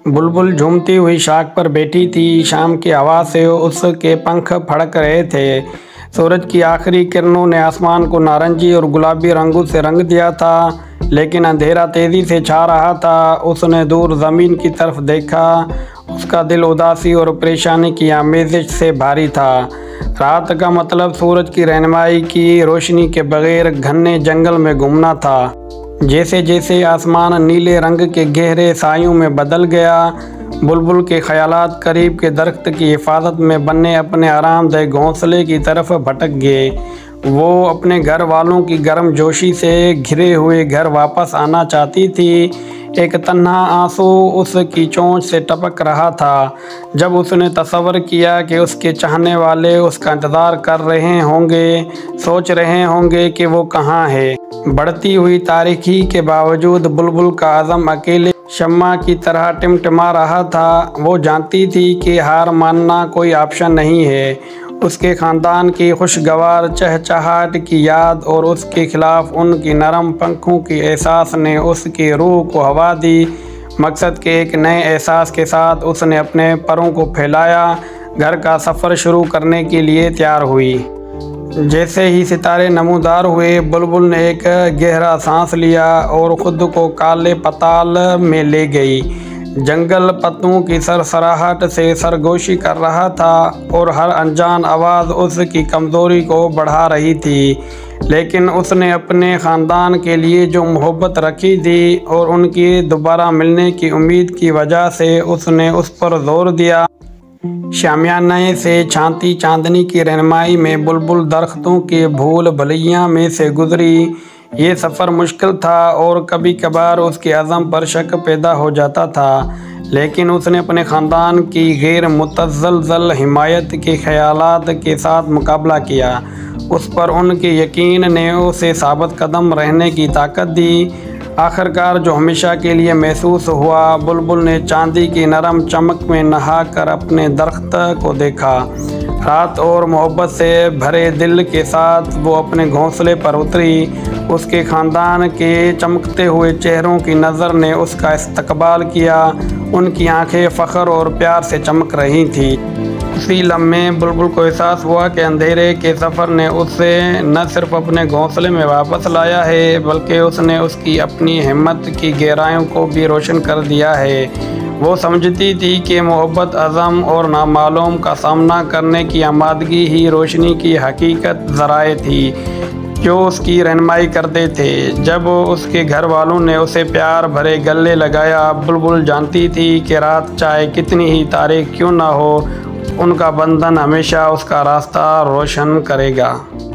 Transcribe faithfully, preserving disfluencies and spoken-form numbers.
बुलबुल झूमती हुई शाख पर बैठी थी। शाम की हवा से उसके पंख फड़क रहे थे। सूरज की आखिरी किरणों ने आसमान को नारंगी और गुलाबी रंगों से रंग दिया था, लेकिन अंधेरा तेज़ी से छा रहा था। उसने दूर ज़मीन की तरफ देखा। उसका दिल उदासी और परेशानी की आमेज़श से भारी था। रात का मतलब सूरज की रहनुमाई की रोशनी के बगैर घने जंगल में घूमना था। जैसे जैसे आसमान नीले रंग के गहरे सायों में बदल गया, बुलबुल के ख्यालात करीब के दरख्त की हिफाजत में बने अपने आरामदेह घोंसले की तरफ भटक गए। वो अपने घर वालों की गर्मजोशी से घिरे हुए घर वापस आना चाहती थी। एक तन्हा आंसू उसकी चोंच से टपक रहा था जब उसने तसव्वुर किया कि उसके चाहने वाले उसका इंतज़ार कर रहे होंगे, सोच रहे होंगे कि वो कहाँ है। बढ़ती हुई तारीकी के बावजूद बुलबुल का अज़म अकेले शम्मा की तरह टिमटिमा रहा था। वो जानती थी कि हार मानना कोई ऑप्शन नहीं है। उसके ख़ानदान की खुशगवार चहचहाट की याद और उसके खिलाफ उनकी नरम पंखों की एहसास ने उसकी रूह को हवा दी। मकसद के एक नए एहसास के साथ उसने अपने परों को फैलाया, घर का सफ़र शुरू करने के लिए तैयार हुई। जैसे ही सितारे नमूदार हुए, बुलबुल ने एक गहरा सांस लिया और ख़ुद को काले पताल में ले गई। जंगल पत्तों की सरसराहट से सरगोशी कर रहा था और हर अनजान आवाज़ उसकी कमज़ोरी को बढ़ा रही थी। लेकिन उसने अपने ख़ानदान के लिए जो मोहब्बत रखी थी और उनकी दोबारा मिलने की उम्मीद की वजह से उसने उस पर ज़ोर दिया। शामियाने से छाती चांदनी की रहनुमाई में बुलबुल दरख्तों के भूल भुलैया में से गुजरी। ये सफ़र मुश्किल था और कभी कभार उसके अज़म पर शक पैदा हो जाता था, लेकिन उसने अपने ख़ानदान की गैर मुतज़लज़ल हिमायत के ख़यालात के साथ मुकाबला किया। उस पर उनके यकीन ने उसे साबित कदम रहने की ताकत दी। आखिरकार जो हमेशा के लिए महसूस हुआ, बुलबुल ने चांदी की नरम चमक में नहा कर अपने दरख्त को देखा। रात और मोहब्बत से भरे दिल के साथ वो अपने घोंसले पर उतरी। उसके ख़ानदान के चमकते हुए चेहरों की नज़र ने उसका इस्तकबाल किया। उनकी आंखें फ़ख्र और प्यार से चमक रही थीं। उसी लम्हे बुलबुल को एहसास हुआ कि अंधेरे के सफ़र ने उसे न सिर्फ अपने घोंसले में वापस लाया है, बल्कि उसने उसकी अपनी हिम्मत की गहराइयों को भी रोशन कर दिया है। वो समझती थी कि मोहब्बत, अज़म और नामालूम का सामना करने की आमादगी ही रोशनी की हकीकत ज़राए थी जो उसकी रहनुमाई करते थे। जब उसके घर वालों ने उसे प्यार भरे गले लगाया, बुलबुल जानती थी कि रात चाहे कितनी ही तारीक क्यों ना हो, उनका बंधन हमेशा उसका रास्ता रोशन करेगा।